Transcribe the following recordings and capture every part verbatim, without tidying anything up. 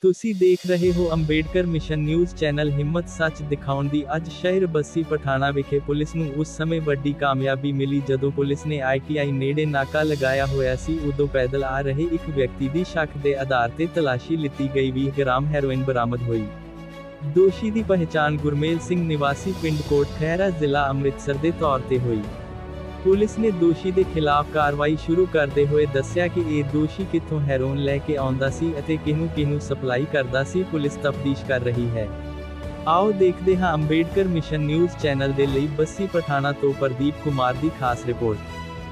ਤੁਸੀਂ ਦੇਖ ਰਹੇ ਹੋ ਅੰਬੇਡਕਰ ਮਿਸ਼ਨ ਨਿਊਜ਼ ਚੈਨਲ। ਹਿੰਮਤ ਸੱਚ ਦਿਖਾਉਣ ਦੀ ਅੱਜ ਸ਼ਹਿਰ ਬੱਸੀ ਪਠਾਣਾ ਵਿਖੇ ਪੁਲਿਸ ਨੂੰ ਉਸ ਸਮੇਂ ਵੱਡੀ ਕਾਮਯਾਬੀ ਮਿਲੀ ਜਦੋਂ ਪੁਲਿਸ ਨੇ ਆਈ ਟੀ ਆਈ ਨੇੜੇ ਨਾਕਾ ਲਗਾਇਆ ਹੋਇਆ ਸੀ। ਉਦੋਂ ਪੈਦਲ ਆ ਰਹੇ ਇੱਕ ਵਿਅਕਤੀ ਦੀ ਸ਼ੱਕ ਦੇ ਆਧਾਰ ਤੇ ਤਲਾਸ਼ੀ ਲਿੱਤੀ ਗਈ। ਵੀਹ ਗ੍ਰਾਮ ਹੈਰੋਇਨ ਬਰਾਮਦ ਹੋਈ। ਦੋਸ਼ੀ ਦੀ ਪਹਿਚਾਣ ਗੁਰਮੇਲ ਸਿੰਘ ਨਿਵਾਸੀ ਪਿੰਡ ਕੋਟ ਖਹਿਰਾ ਜ਼ਿਲ੍ਹਾ ਅੰਮ੍ਰਿਤਸਰ ਦੇ ਤੌਰ ਤੇ ਹੋਈ। ਪੁਲਿਸ ਨੇ ਦੋਸ਼ੀ ਦੇ ਖਿਲਾਫ ਕਾਰਵਾਈ ਸ਼ੁਰੂ ਕਰਦੇ ਹੋਏ ਦੱਸਿਆ ਕਿ ਇਹ ਦੋਸ਼ੀ ਕਿੱਥੋਂ ਹੈਰੋਇਨ ਲੈ ਕੇ ਆਉਂਦਾ ਸੀ ਅਤੇ ਕਿਹਨੂੰ ਕਿਹਨੂੰ ਸਪਲਾਈ ਕਰਦਾ ਸੀ। ਪੁਲਿਸ ਤਫਤੀਸ਼ ਕਰ ਰਹੀ ਹੈ। ਆਓ ਦੇਖਦੇ ਹਾਂ ਅੰਬੇਡਕਰ ਮਿਸ਼ਨ ਨਿਊਜ਼ ਚੈਨਲ ਦੇ ਲਈ ਬੱਸੀ ਪਠਾਣਾ ਤੋਂ ਪ੍ਰਦੀਪ ਕੁਮਾਰ ਦੀ ਖਾਸ ਰਿਪੋਰਟ।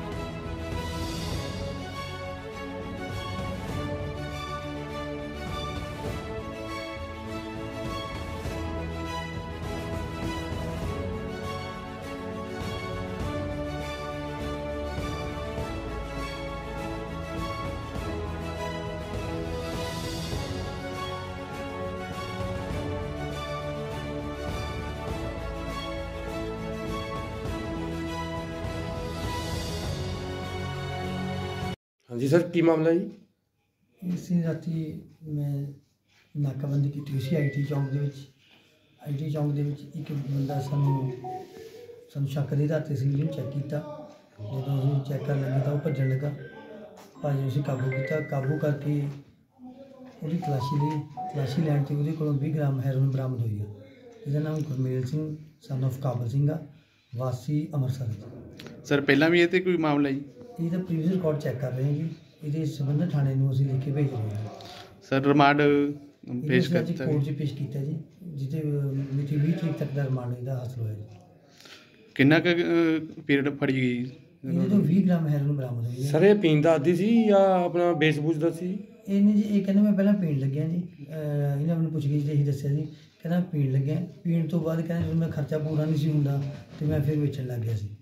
हाँ जी सर, की मामला जी? इसी राती मैं नाकाबंदी की सी आई टी चौंक के आई टी चौंक के एक बंदा सानू सानू शक की रात से चैक किया। जो असं चैक कर लगे तो वह भजन लगा। भाजी उसे काबू किया। काबू करके वो तलाशी ली। तलाशी लैन से वो बीस ग्राम हैरोइन बरामद हुई है। इसका नाम गुरमेल सिंह सन ऑफ काबल सिंह वासी अमृतसर। सर पहला भी ये कोई मामला जी? ਇਹਦਾ ਪ੍ਰੀਵੀਅਸ ਰਿਕਾਰਡ ਚੈੱਕ ਕਰ ਰਹੇ ਹਾਂ ਜੀ। ਇਹਦੇ ਸੰਬੰਧਿਤ ਥਾਣੇ ਨੂੰ ਅਸੀਂ ਲਿਖ ਕੇ ਭੇਜ ਰਹੇ ਹਾਂ। ਸਰ ਰਿਮਾਂਡ ਪੇਸ਼ ਕਰਤਾ ਕੋਰਟ 'ਚ ਪੇਸ਼ ਕੀਤਾ ਜੀ, ਜਿਹਦੇ ਮਿਤੀ ਵੀਹ ਤਰੀਕ ਤੱਕ ਦਾ ਰਿਮਾਂਡ ਇਹਦਾ ਹਾਸਲ ਹੋਇਆ ਜੀ। ਕਿੰਨਾ ਕੁ ਪੀਰੀਅਡ ਫੜੀ ਗਈ? ਇਹਦੇ ਤੋਂ ਵੀਹ ਗ੍ਰਾਮ ਹੈਰੋਇਨ ਬਰਾਮਦ ਹੋਈ ਹੈ। ਸਰ ਇਹ ਪੀਣ ਦਾ ਆਦੀ ਸੀ ਜਾਂ ਆਪਣਾ ਬੇਸ-ਬੂਸ ਦਾ ਸੀ? ਇਹਨੇ ਜੀ ਇਹ ਕਹਿੰਦਾ ਮੈਂ ਪਹਿਲਾਂ ਪੀਣ ਲੱਗਿਆ ਜੀ। ਇਹਨਾਂ ਮੈਨੂੰ ਪੁੱਛ ਗਈ ਜੀ, ਇਹੀ ਦੱਸਿਆ ਜੀ। ਕਹਿੰਦਾ ਪੀਣ ਲੱਗਿਆ। ਪੀਣ ਤੋਂ ਬਾਅਦ ਕਹਿੰਦਾ ਜਦੋਂ ਮੈਂ ਖਰਚਾ ਪੂਰਾ ਨਹੀਂ ਸੀ ਹੁੰਦਾ ਅਤੇ ਮੈਂ ਫਿਰ ਵੇਚਣ ਲੱਗ ਗਿਆ ਸੀ।